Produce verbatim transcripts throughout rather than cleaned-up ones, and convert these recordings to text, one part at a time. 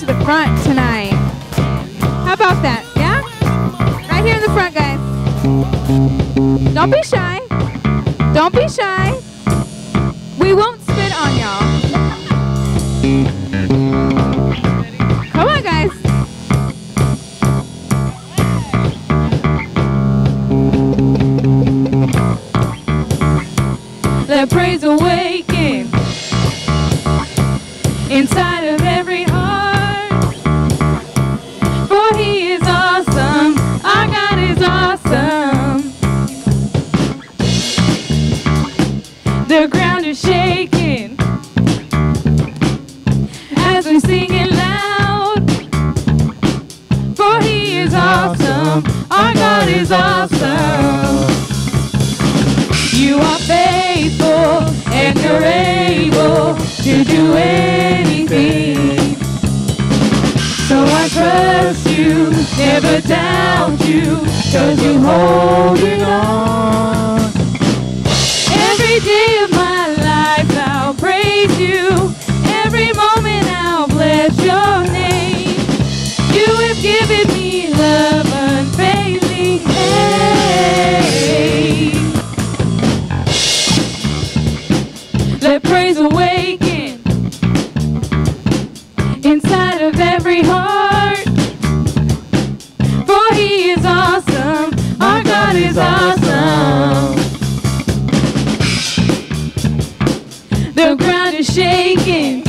to the front tonight. How about that? Yeah? Right here in the front, guys. Don't be shy. Don't be shy. We won't spit on y'all. Come on, guys. Let praise awaken inside of every heart. For he is awesome. Our God is awesome. The ground is shaking as we sing it loud. For he is awesome. Our God is awesome. You are faithful and you're able to do anything. So I trust you, never doubt you, 'cause you hold it on. Every day of my life I'll praise you. Every moment I'll bless your name. You have given me love unfailing. Hey. Let praise awaken inside of every heart. For he is awesome. Our God is awesome. The ground is shaking,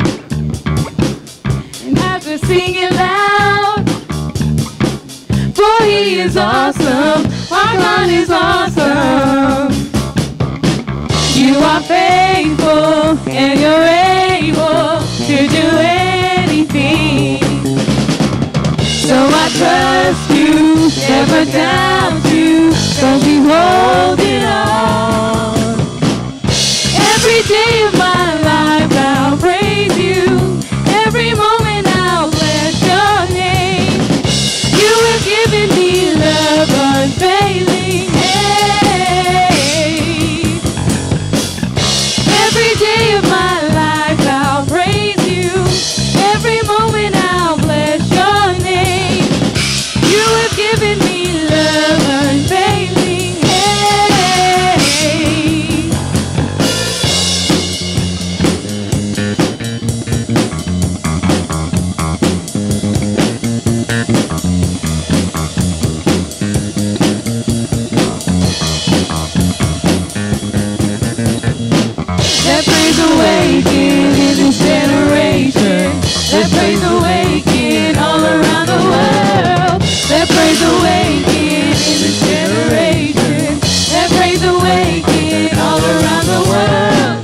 and as we sing it loud, for he is awesome. Our God is awesome. You are faithful and you're able to do anything. So I trust you, never doubt you, 'cause you hold it all. Every day of my life I'll praise you. Every moment I'll bless your name. You have given me love unfailing. Hey. Every day of my life I'll praise you. Every moment I'll bless your name. You have given me love unfailing. Hey. Let praise awaken in this generation. Let praise awaken all around the world. Let praise awaken in this generation. Let praise awaken all around the world.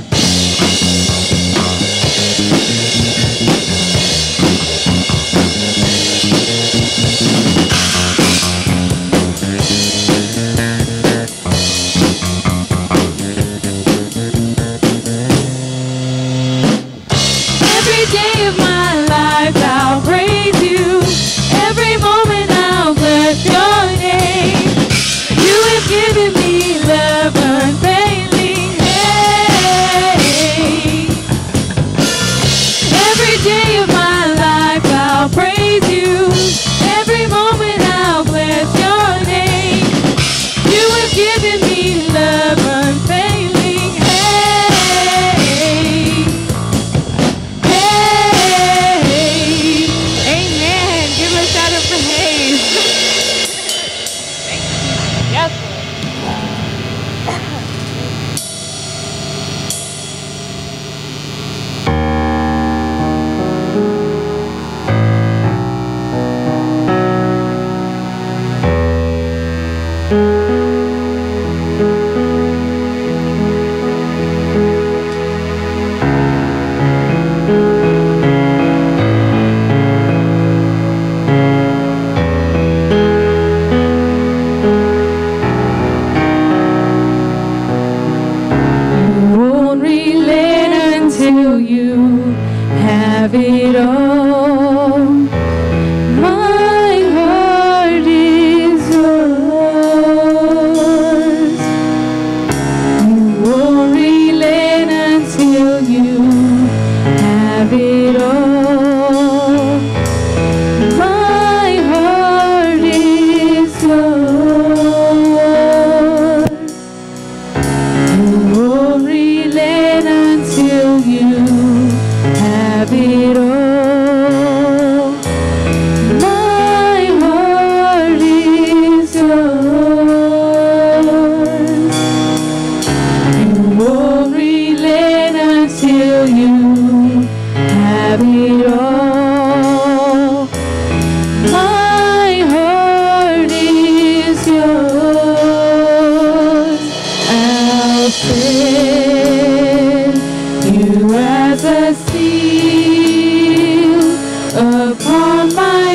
Every day of my life I'll praise you. Every moment I'll bless your name. You have given me love unfailing. Hey. Every day of my life I'll praise you. Every moment I'll bless your name. You have given me love unfailing. Hey. Hey. Amen. Give us shout of praise. Yes. You won't relent until you have it all. My heart is yours. You won't relent until you have it all. You as a seal upon my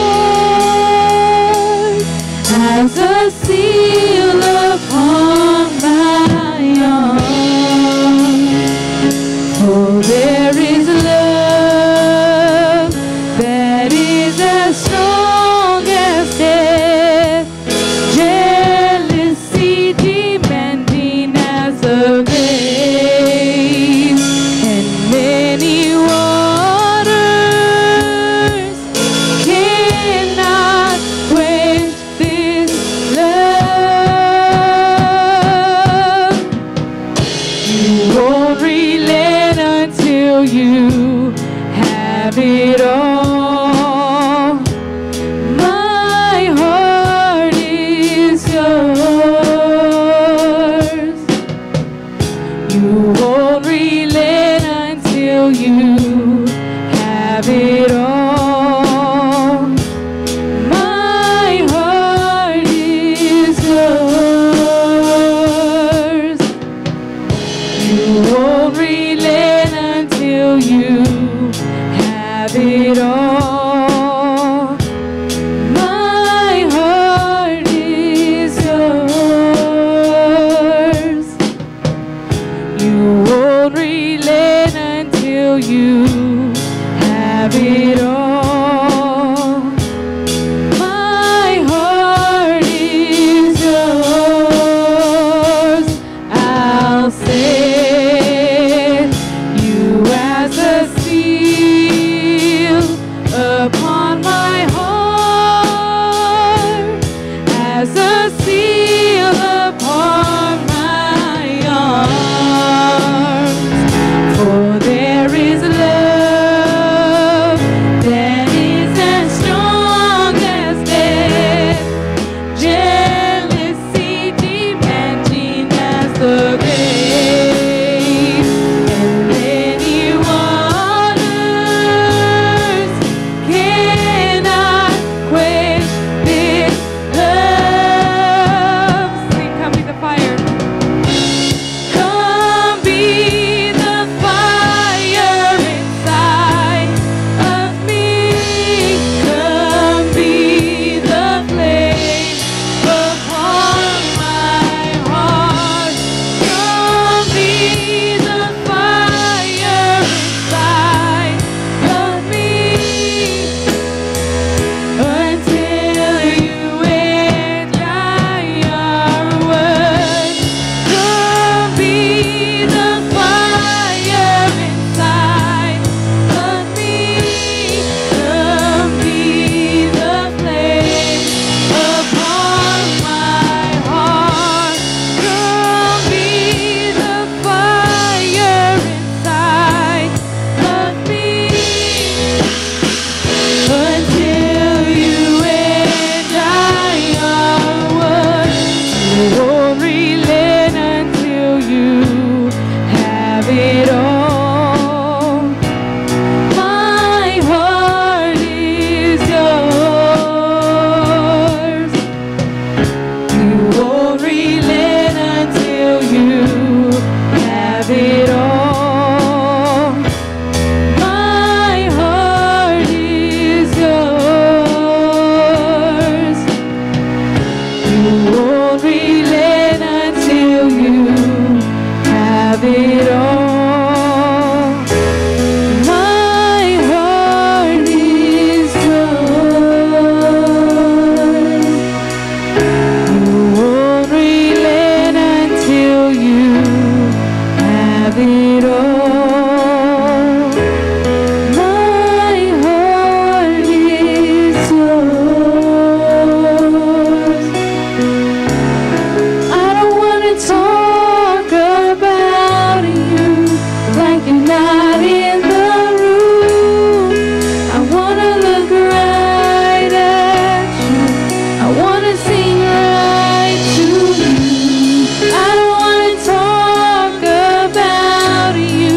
heart, as a seal upon my arm. For there is love that is as strong as death, jealousy demanding as the grave, and many waters cannot quench this love. You won't relent until you have it all. My heart is yours. You won't relent until you have it all. My heart is yours. You won't relent until you have it all. My heart is yours. You won't relent until you have it all. My heart is yours. I'll say you as a seal upon my heart, as a seal upon my arms. For there is love that is as strong as death, jealousy demanding as the grave, and many waters cannot quench this love. Sing, come be the fire. Come be the fire inside of me. Come be the flame upon my heart. Come be the fire inside of me until you and I are one. Come be the fire inside of me. Come be the flame upon my heart. Come be the fire inside of me until you and I are one. You won't relent until you have it all. My heart is yours. You won't relent until you have it all. My heart is yours. You won't relent until you have it all. My heart is yours. You won't relent until you have it all. My heart is yours. I don't want to talk about you like you're not in the room. I want to look right at you. I want to sing right to you. I don't want to talk about you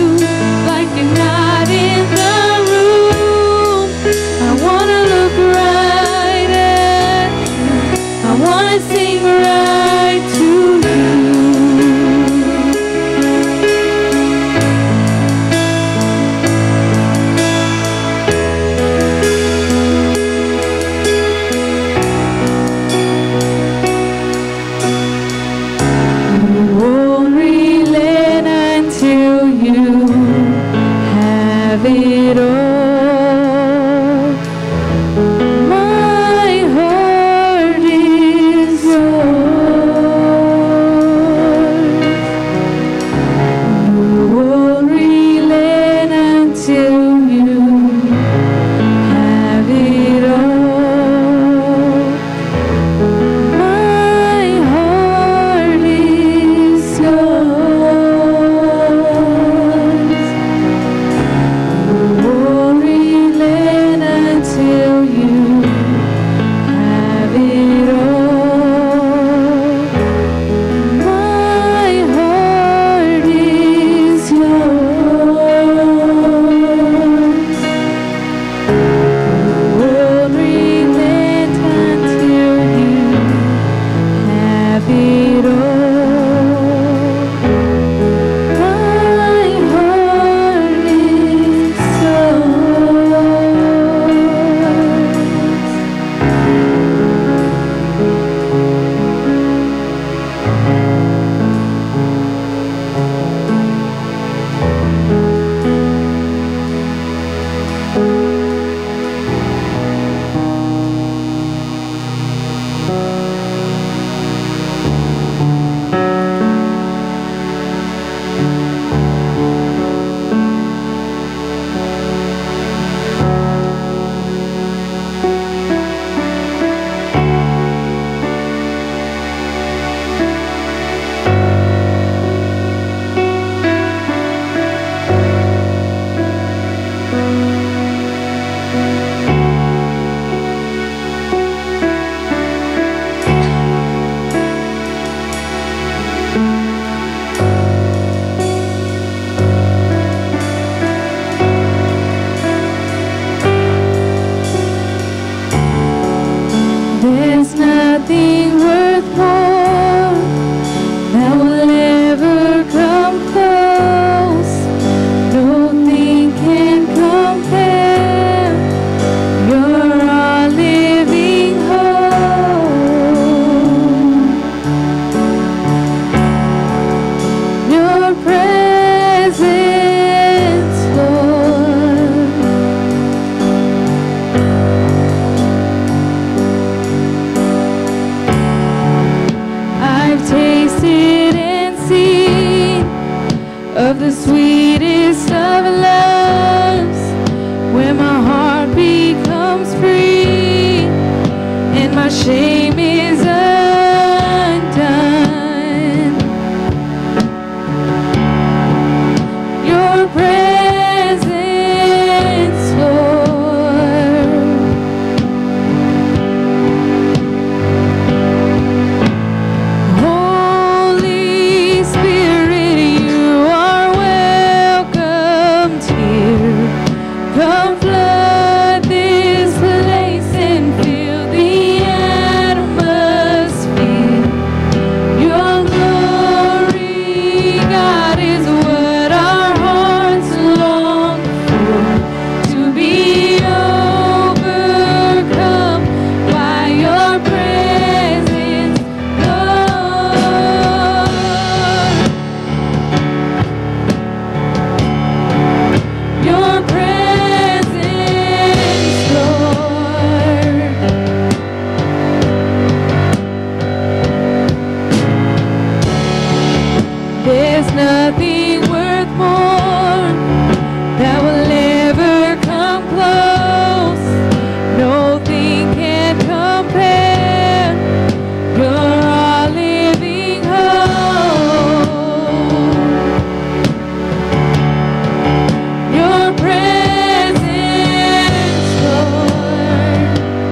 of the sweetest of loves, where my heart becomes free and my shame is undone. Your presence, Lord. Holy Spirit, you are welcomed here. Come flood this place and fill the atmosphere. Your glory, God, is what our hearts long for, to be overcome by your presence, Lord. Your presence, Lord. There's nothing worth more that will ever come close. Nothing can compare. You're our living hope. Your presence, Lord.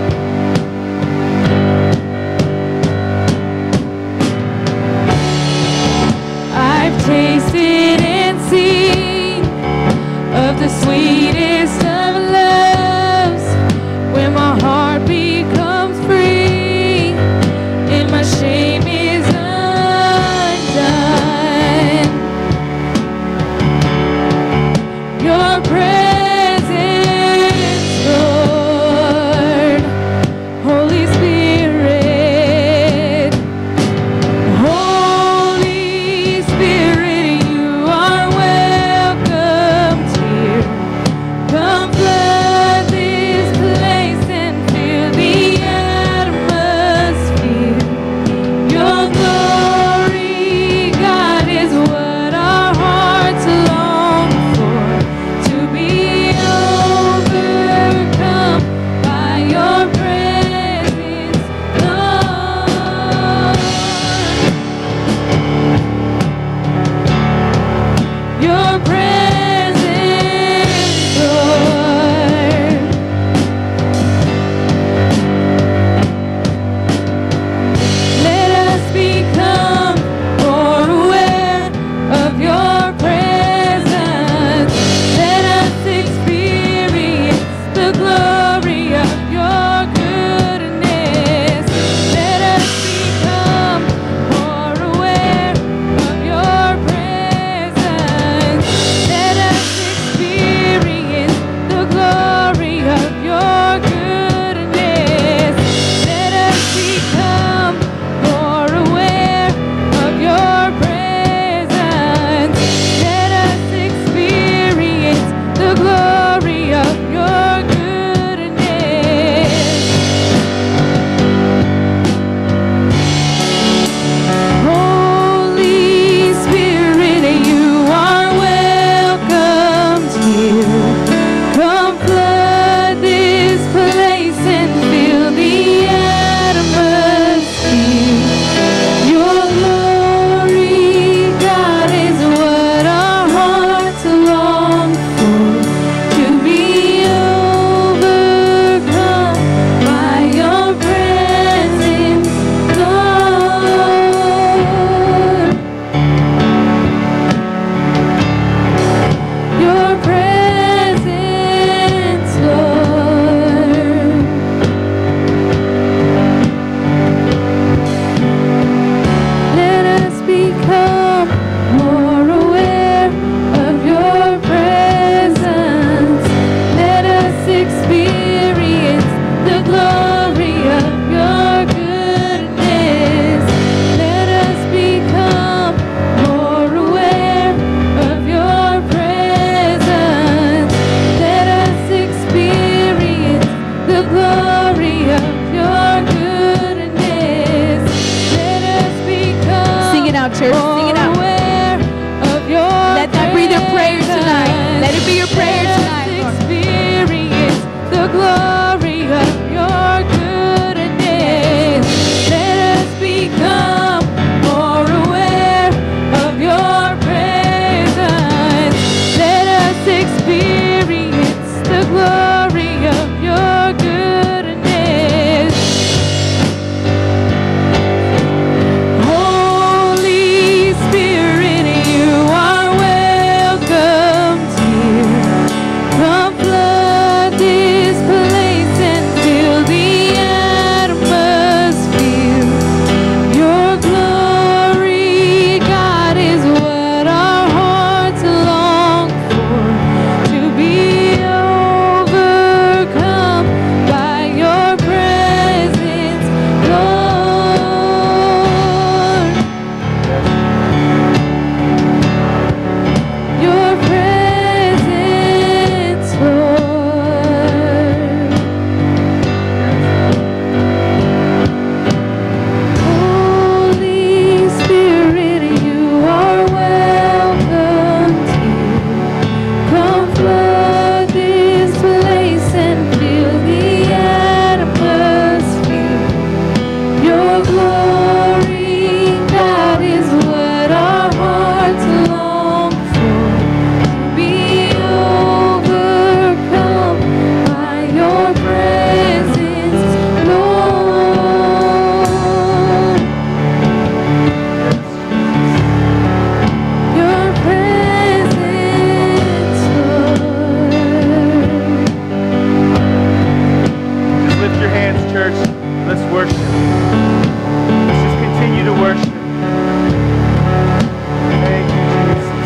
I've tasted and seen of the sweetest of loves, when my heart becomes free and my shame is undone. Your presence, Lord. Holy Spirit, Holy Spirit, you are welcomed here. Come flood this place and fill the atmosphere. Your glory, God, is what our hearts long for, to be overcome by your presence, Lord. Your presence, Lord. Let us become more aware of your presence. Let us experience the glory of your goodness. Let us become more aware of your presence. Let it be your prayer tonight, Lord. Experience the glory of your goodness. Let us become more aware of your presence. Let us experience the glory of your goodness. Holy Spirit, you are welcomed here. Come flood this place and fill the atmosphere. Your glory, God, is what our hearts long for. To be overcome by your presence, Lord. Your presence, Lord. Holy Spirit, you are welcomed here. Come flood this place and fill the atmosphere. Your glory, God, is what our hearts long for. To be overcome by your presence, Lord. Your presence, Lord. Just lift your hands, church. Let's worship. Let's just continue to worship. Thank you, Jesus.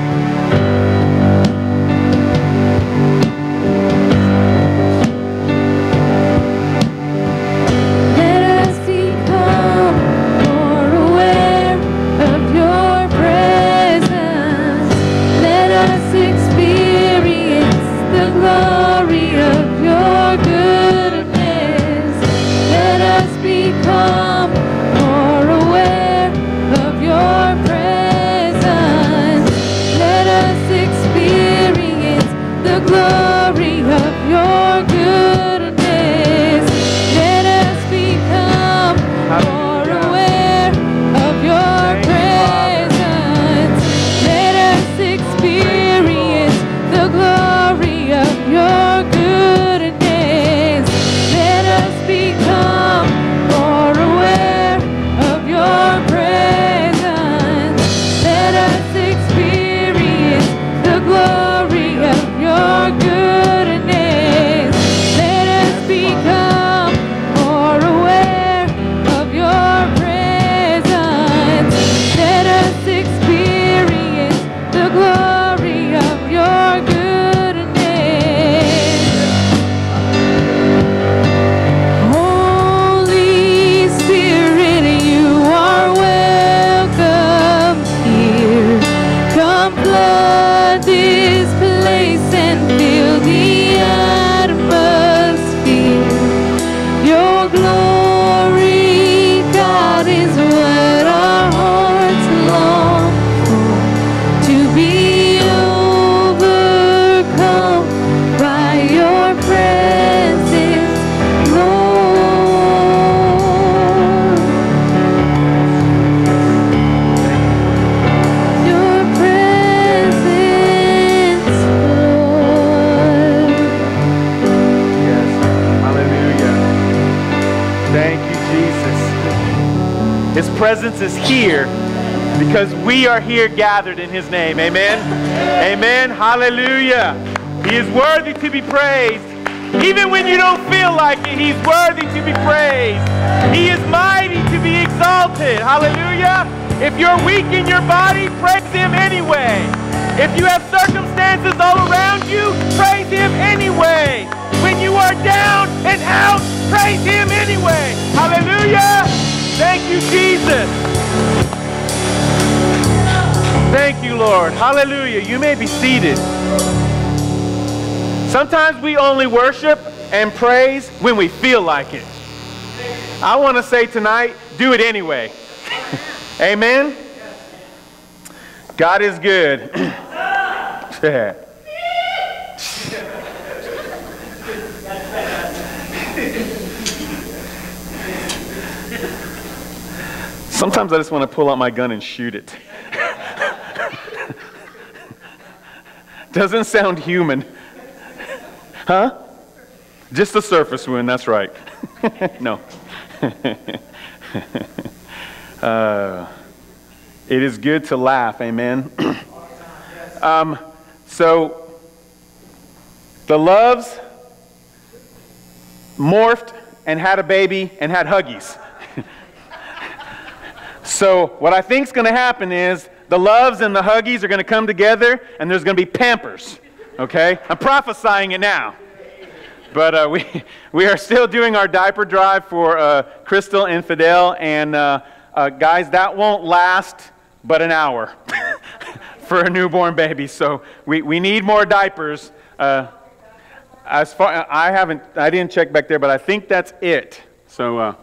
Let us become more aware of your presence. Let us experience the glory of your goodness. Let us become more aware of your presence. Let us experience the glory of your goodness. Let us become more aware of your presence. Let us experience the glory of your goodness. Let us become more aware of your presence. Let us experience the glory of your goodness. Let us become more aware of your presence. Let us experience the glory of your goodness. Holy Spirit, you are welcome here. Come flood this place and fill the atmosphere. Your glory, God, is what our hearts long for. To be overcome by your presence, Lord. Your presence, Lord. Yes. Hallelujah. Thank you, Jesus. His presence is here because we are here gathered in his name. Amen. Amen. Hallelujah. He is worthy to be praised. Even when you don't feel like it, he's worthy to be praised. He is mighty to be exalted. Hallelujah. If you're weak in your body, praise him anyway. If you have circumstances all around you, praise him anyway. When you are down and out, praise him anyway. Hallelujah. Thank you, Jesus. Thank you, Lord. Hallelujah. You may be seated. Sometimes we only worship and praise when we feel like it. I want to say tonight, do it anyway. Amen? God is good. Sometimes I just want to pull out my gun and shoot it. Doesn't sound human. Huh? Just a surface wound, that's right. No. uh, it is good to laugh, amen. um, so, the Loves morphed and had a baby and had Huggies. So what I think is going to happen is the Loves and the Huggies are going to come together and there's going to be Pampers. Okay? I'm prophesying it now. But uh, we we are still doing our diaper drive for uh, Crystal and Fidel. And uh, uh, guys, that won't last but an hour for a newborn baby. So we, we need more diapers. Uh, as far I haven't, I didn't check back there, but I think that's it. So uh,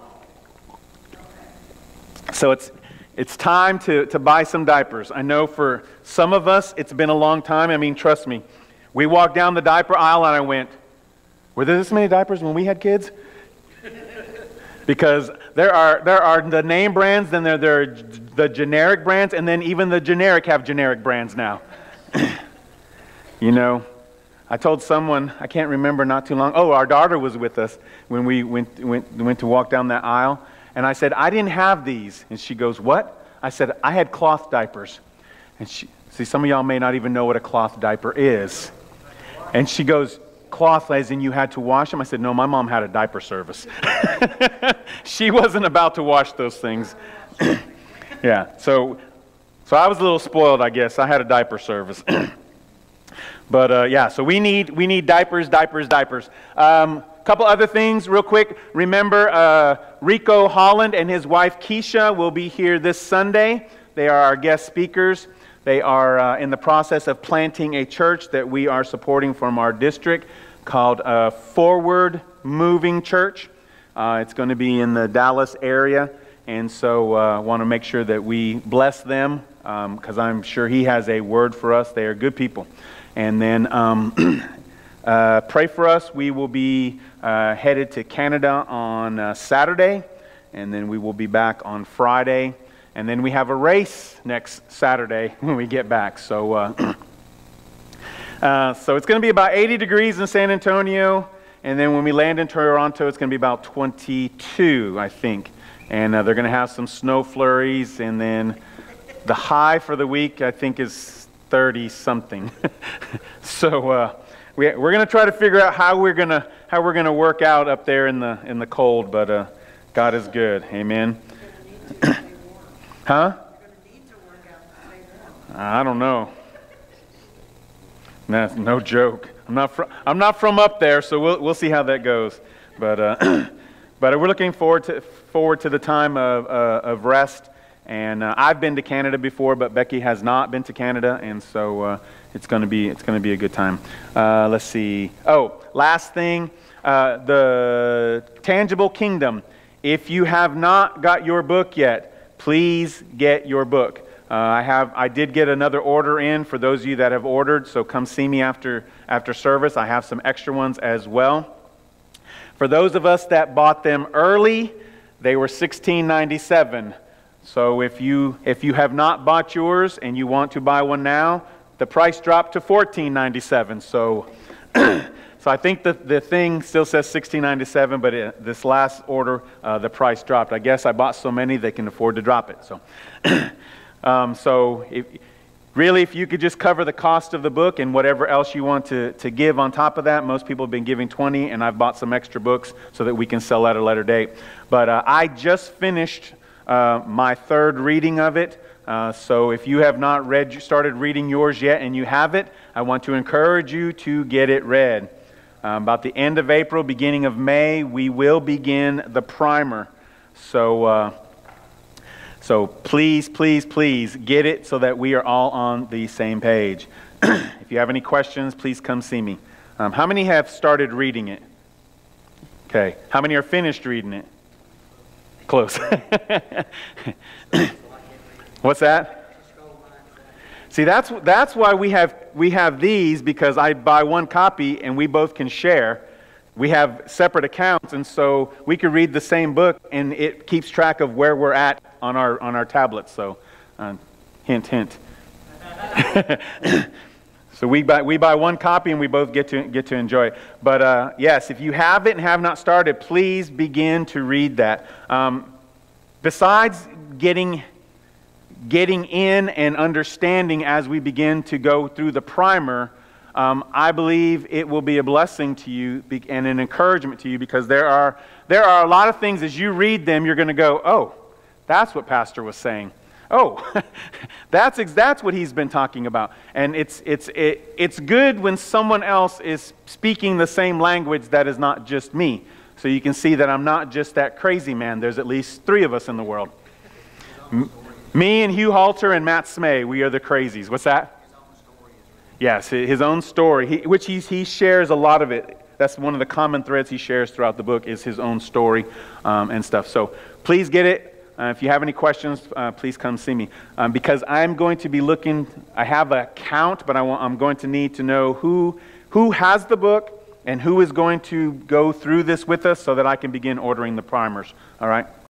so it's it's time to to buy some diapers. I know for some of us it's been a long time. I mean, trust me. We walked down the diaper aisle and I went, were there this many diapers when we had kids? Because there are there are the name brands, then there, there are the generic brands, and then even the generic have generic brands now. You know, I told someone, I can't remember not too long, oh, our daughter was with us when we went, went, went to walk down that aisle, and I said, I didn't have these. And she goes, what? I said, I had cloth diapers. And she, see, some of y'all may not even know what a cloth diaper is. And she goes, cloth as in you had to wash them? I said, no, my mom had a diaper service. She wasn't about to wash those things. Yeah, so so I was a little spoiled, I guess. I had a diaper service. But uh, yeah, so we need we need diapers, diapers, diapers. Um, couple other things real quick. Remember, uh, Rico Holland and his wife Keisha will be here this Sunday. They are our guest speakers. They are uh, in the process of planting a church that we are supporting from our district called uh, Forward Moving Church. Uh, it's going to be in the Dallas area, and so I uh, want to make sure that we bless them because um, I'm sure he has a word for us. They are good people. And then um, uh, pray for us. We will be uh, headed to Canada on uh, Saturday, and then we will be back on Friday. And then we have a race next Saturday when we get back. So uh, uh, so it's going to be about eighty degrees in San Antonio. And then when we land in Toronto, it's going to be about twenty-two, I think. And uh, they're going to have some snow flurries. And then the high for the week, I think, is thirty-something. So uh, we, we're going to try to figure out how we're going to how we're going to work out up there in the in the cold. But uh, God is good. Amen. Huh? I don't know. That's no joke. I'm not from I'm not from up there, so we'll we'll see how that goes. But uh, but we're looking forward to forward to the time of uh, of rest. And uh, I've been to Canada before, but Becky has not been to Canada, and so uh, it's going to be it's going to be a good time. Uh, let's see. Oh, last thing, uh, the Tangible Kingdom. If you have not got your book yet, please get your book. Uh, I have. I did get another order in for those of you that have ordered, so come see me after after service. I have some extra ones as well. For those of us that bought them early, they were sixteen ninety-seven. So if you if you have not bought yours and you want to buy one now, the price dropped to fourteen ninety-seven. So so I think the the thing still says sixteen ninety-seven, but it, this last order uh, the price dropped. I guess I bought so many they can afford to drop it. So. Um, so if, really, if you could just cover the cost of the book and whatever else you want to, to give on top of that. Most people have been giving twenty, and I've bought some extra books so that we can sell at a later date. But uh, I just finished uh, my third reading of it. Uh, so if you have not read, started reading yours yet and you have it, I want to encourage you to get it read. Um, about the end of April, beginning of May, we will begin the primer. So... Uh, So please, please, please get it so that we are all on the same page. If you have any questions, please come see me. Um, how many have started reading it? Okay. How many are finished reading it? Close. What's that? See, that's that's why we have we have these, because I buy one copy and we both can share. We have separate accounts, and so we can read the same book, and it keeps track of where we're at on our on our tablets. So, uh, hint, hint. So we buy we buy one copy, and we both get to get to enjoy it. But uh, yes, if you have it and have not started, please begin to read that. Um, besides getting getting in and understanding as we begin to go through the primer, um, I believe it will be a blessing to you and an encouragement to you, because there are there are a lot of things as you read them, you're going to go, oh, that's what Pastor was saying. Oh, that's ex- that's what he's been talking about. And it's it's it, it's good when someone else is speaking the same language that is not just me. So you can see that I'm not just that crazy man. There's at least three of us in the world. M- me and Hugh Halter and Matt Smay, we are the crazies. What's that? Yes, his own story, he, which he's, he shares a lot of it. That's one of the common threads he shares throughout the book, is his own story um, and stuff. So please get it. Uh, if you have any questions, uh, please come see me. Um, because I'm going to be looking, I have a count, but I want, I'm going to need to know who who has the book and who is going to go through this with us, so that I can begin ordering the primers. All right?